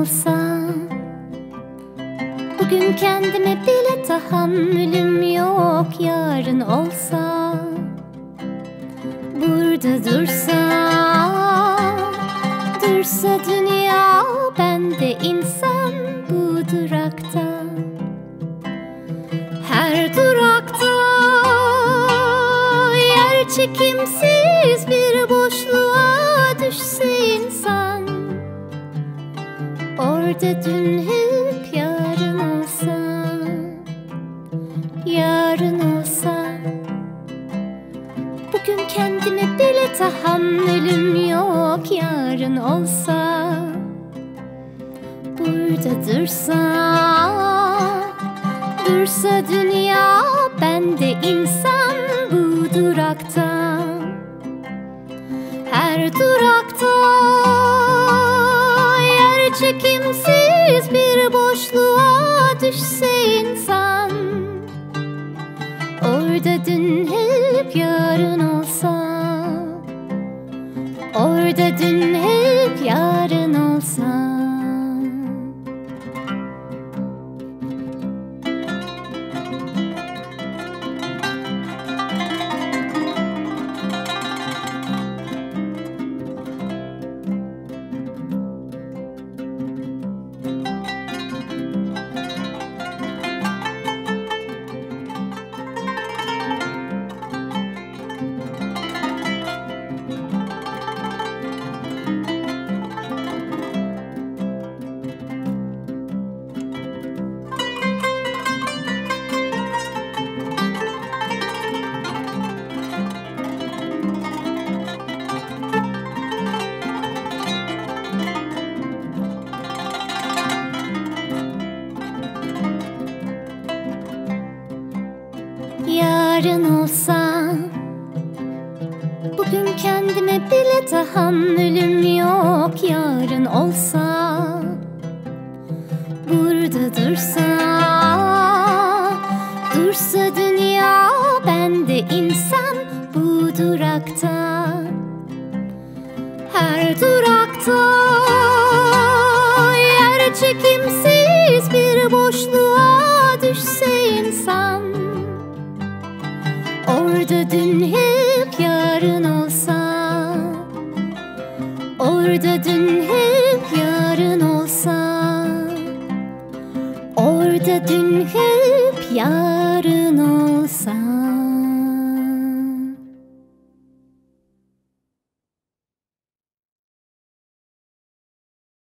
olsa, bugün kendime bile tahammülüm yok. Yarın olsa, burada dursa dünya, ben de insan bu durakta. Her durakta yer çekimsiz bir boşluğa düşse insan, orada dün hep yarın olsa, yarın olsa. Bugün kendime bile tahammülüm yok. Yarın olsa, burada dursa dünya, ben de insan bu durakta. Her durakta yer çekimsiz bir boşluğa düşse insan, orada dün hep yarın olsa, orada dün hep yarın olsa. Yarın olsa, bugün kendime bile tahammülüm yok. Yarın olsa, burada dursa dünya, ben de insan bu durakta. Her durakta yer çekimsiz bir boşluğa düşse insan, orada dün hep yarın olsa, orada dün hep yarın olsa, orada dün hep yarın olsa.